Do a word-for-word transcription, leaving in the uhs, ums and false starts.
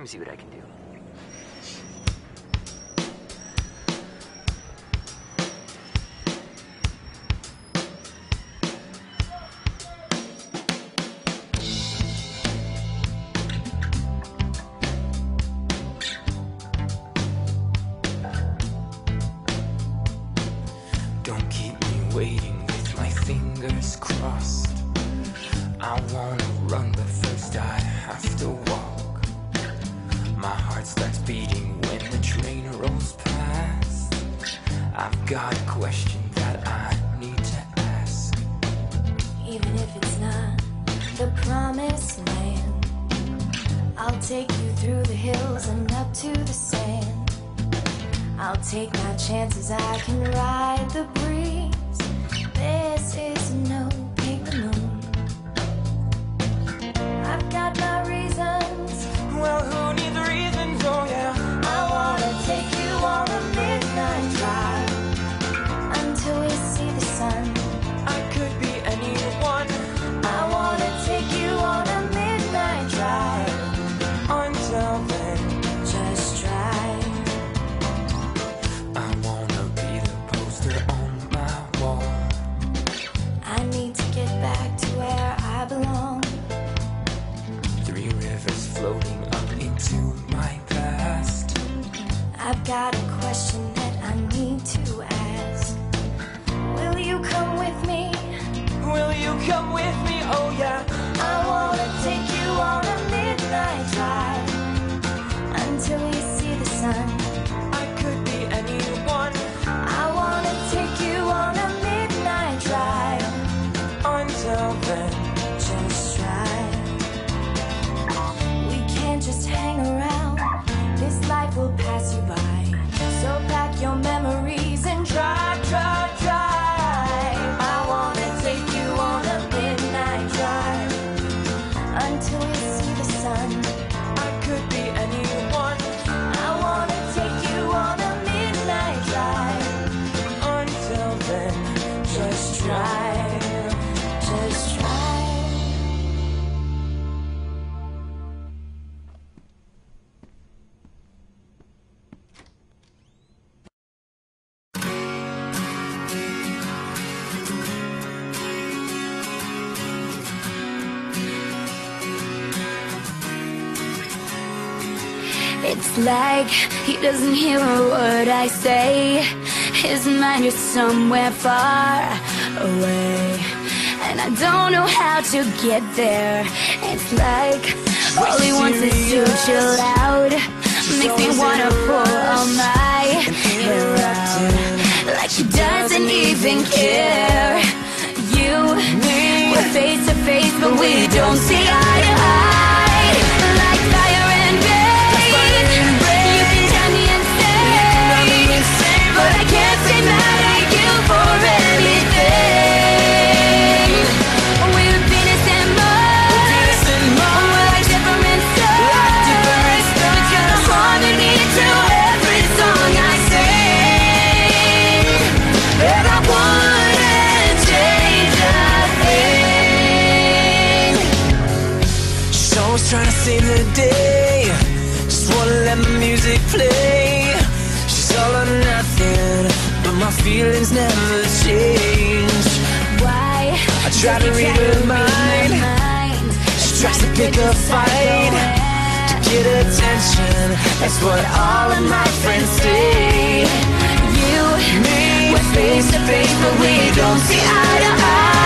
me see what I can do. Don't keep me waiting with my fingers crossed. I wanna run, but first I have to walk. My heart starts beating when the train rolls past. I've got a question that I need to ask. Even if it's not the promised land, I'll take you through the hills and up to the sand. I'll take my chances, I can ride the breeze. This is no paper moon. I've got my reasons. Well, who needs reasons? Oh yeah. I wanna take you on a midnight drive until we see the sun. I could be anyone. I wanna take you on a midnight drive. Until then, Just drive. I wanna be the poster on my wall. I need to get back to where I belong. Three rivers floating up into my past. I've got a question that I need to ask. Will you come with me? Will you come with me? Oh yeah. I wanna take you on a midnight drive until we see the sun. I could be anyone. I wanna take you on a midnight drive. Until then, Just drive. We can't just hang around. This life will pass you by. So pack your memories and drive, drive, drive. I wanna take you on a midnight drive until we see the sun. I could be anyone. I wanna take you on a midnight drive. Until then, Just drive, just drive. It's like he doesn't hear a word I say. His mind is somewhere far away, and I don't know how to get there. It's like all he wants is to chill out. Makes me wanna pull all my hair out, like he doesn't even care. You, we're face to face, but we don't see eye to eye. Like fire and rain, you can drive me insane, but I can't stay mad at you for everything. We're Venus and Mars, we're like different stars, but you're the harmony to every song I sing. And I wouldn't change a thing. she's always trying to save the day. Just wanna let my music play. She's all or nothing, but my feelings never change. Why? I try to read her mind. She tries to pick a fight to get attention. That's what all of my friends say. You, Me, we're face to face, but we don't see eye to eye.